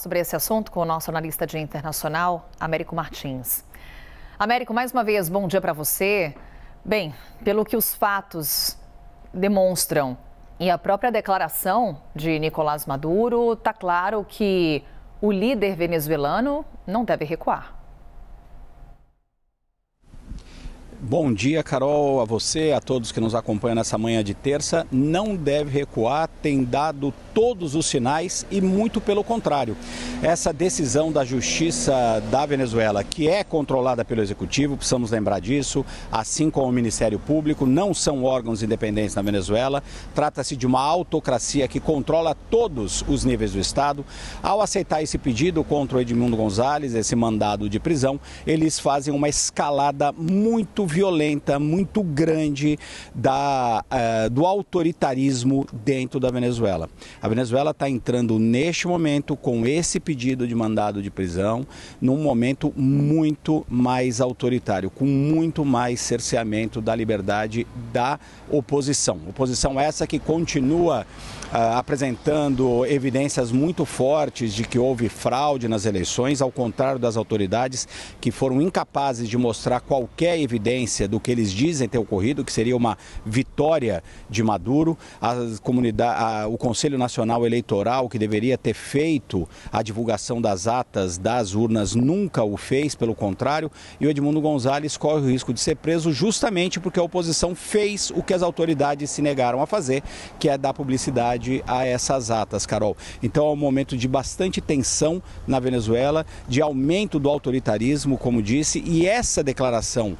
sobre esse assunto com o nosso analista de internacional, Américo Martins. Américo, mais uma vez, bom dia para você. Bem, pelo que os fatos demonstram e a própria declaração de Nicolás Maduro, está claro que o líder venezuelano não deve recuar. Bom dia, Carol, a você, a todos que nos acompanham nessa manhã de terça. Não deve recuar, tem dado todos os sinais e muito pelo contrário. Essa decisão da Justiça da Venezuela, que é controlada pelo Executivo, precisamos lembrar disso, assim como o Ministério Público, não são órgãos independentes na Venezuela. Trata-se de uma autocracia que controla todos os níveis do Estado. Ao aceitar esse pedido contra o Edmundo González, esse mandado de prisão, eles fazem uma escalada muito violenta, muito grande do autoritarismo dentro da Venezuela. A Venezuela está entrando neste momento com esse pedido de mandado de prisão num momento muito mais autoritário, com muito mais cerceamento da liberdade da oposição. Oposição essa que continua apresentando evidências muito fortes de que houve fraude nas eleições, ao contrário das autoridades que foram incapazes de mostrar qualquer evidência do que eles dizem ter ocorrido, que seria uma vitória de Maduro. O Conselho Nacional Eleitoral, que deveria ter feito a divulgação das atas das urnas, nunca o fez, pelo contrário, e o Edmundo González corre o risco de ser preso justamente porque a oposição fez o que as autoridades se negaram a fazer, que é dar publicidade a essas atas, Carol. Então é um momento de bastante tensão na Venezuela, de aumento do autoritarismo, como disse, e essa declaração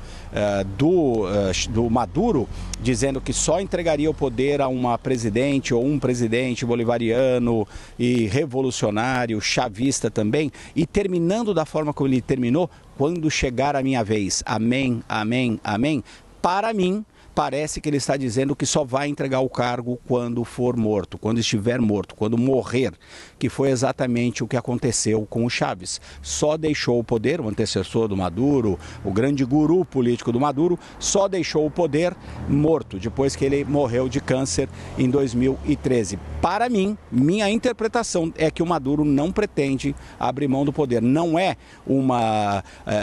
do Maduro, dizendo que só entregaria o poder a uma presidente ou um presidente bolivariano e revolucionário, chavista também, e terminando da forma como ele terminou, quando chegar a minha vez, amém, amém, amém, para mim, parece que ele está dizendo que só vai entregar o cargo quando for morto, quando estiver morto, quando morrer, que foi exatamente o que aconteceu com o Chávez. Só deixou o poder, o antecessor do Maduro, o grande guru político do Maduro, só deixou o poder morto, depois que ele morreu de câncer em 2013. Para mim, minha interpretação é que o Maduro não pretende abrir mão do poder. Não é uma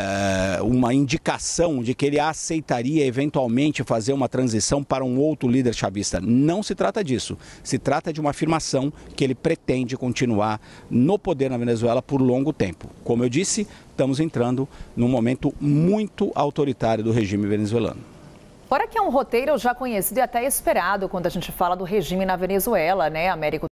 indicação de que ele aceitaria eventualmente fazer uma transição para um outro líder chavista. Não se trata disso. Se trata de uma afirmação que ele pretende continuar no poder na Venezuela por longo tempo. Como eu disse, estamos entrando num momento muito autoritário do regime venezuelano. Fora que é um roteiro já conhecido e até esperado quando a gente fala do regime na Venezuela, né, Américo?